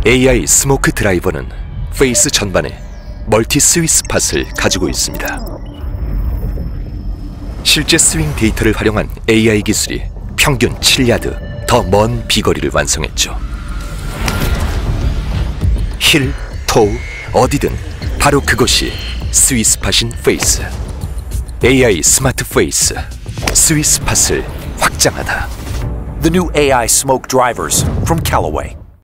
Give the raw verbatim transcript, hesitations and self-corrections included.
에이아이 스모크 드라이버는 페이스 전반에 멀티 스위 스팟을 가지고 있습니다. 실제 스윙 데이터를 활용한 에이아이 기술이 평균 칠 야드 더 먼 비거리를 완성했죠. 힐, 토우, 어디든 바로 그것이 스위 스팟인 페이스. 에이아이 스마트 페이스, 스위 스팟을 확장하다. The new A I smoke drivers from Callaway.